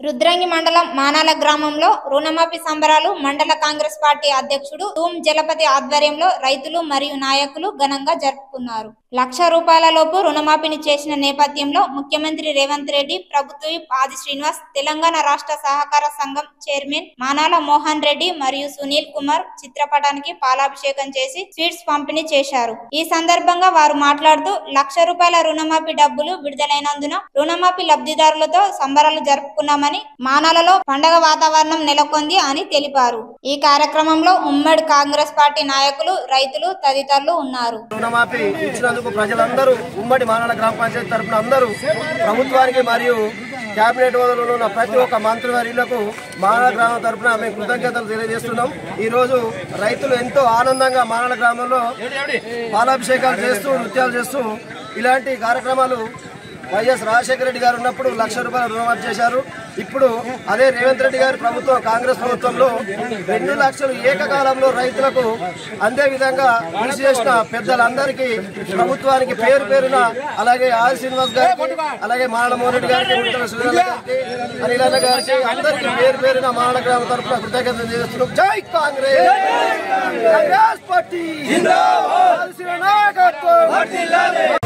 రుద్రంగి మండలం మానాల గ్రామంలో రుణమాఫీ సంబరాలు మండల కాంగ్రెస్ పార్టీ అధ్యక్షుడు తూమ్ జలపతి ఆధ్వర్యంలో రైతులు మరియు నాయకులు ఘనంగా జరుపుకున్నారు. 1,00,000 రూపాయల లోపు రుణమాఫీని చేసిన నేపథ్యంలో ముఖ్యమంత్రి రేవంత్ రెడ్డి, ప్రభుత్వ విప్ ఆది శ్రీనివాస్, తెలంగాణ రాష్ట్ర సహకార సంఘం చైర్మన్ మానాల మోహన్ రెడ్డి మరియు సునీల్ కుమార్ చిత్రపటానికి పాలాభిషేకం చేసి స్వీట్స్ పంపిణీ చేశారు. ఈ సందర్భంగా వారు మాట్లాడుతూ 1,00,000 రూపాయల రుణమాఫీ డబ్బులు విడుదలైనందున రుణమాఫీ లబ్ధిదారులతో సంబరాలు జరుపుకున్నామని, మానాలలో పండగ వాతావరణం నెలకొంది అని తెలిపారు. ఈ కార్యక్రమంలో ఉమ్మడి కాంగ్రెస్ పార్టీ నాయకులు, రైతులు తదితరులు ఉన్నారు. రుణమాఫీ ఇచ్చినందుకు ప్రజలందరూ ఉమ్మడి మానాల గ్రామ పంచాయతీ తరఫున అందరూ ప్రభుత్వానికి మరియు కేబినెట్ హోదాలో ఉన్న ప్రతి ఒక్క మంత్రివర్యులకు మానాల గ్రామం తరఫున మేము కృతజ్ఞతలు తెలియజేస్తున్నాం. ఈ రోజు రైతులు ఎంతో ఆనందంగా మానాల గ్రామంలో పాలాభిషేకాలు చేస్తూ, నృత్యాలు చేస్తూ ఇలాంటి కార్యక్రమాలు వైఎస్ రాజశేఖర రెడ్డి గారు ఉన్నప్పుడు 1,00,000 రూపాయల రుణమాఫీ చేశారు. ఇప్పుడు అదే రేవంత్ రెడ్డి గారి ప్రభుత్వం, కాంగ్రెస్ ప్రభుత్వంలో 2 లక్షలు ఏకకాలంలో రైతులకు అందే విధంగా కృషి చేసిన పెద్దలందరికీ, ప్రభుత్వానికి పేరు పేరున, అలాగే ఆది శ్రీనివాస్ గారికి, అలాగే మానాల మోహన్ రెడ్డి గారికి, అనిల్ అన్న గారికి, అందరికీ పేరు పేరున మానాల గ్రామం తరఫున కృతజ్ఞతలు చేస్తున్నాం. జై కాంగ్రెస్! కాంగ్రెస్ పార్టీ!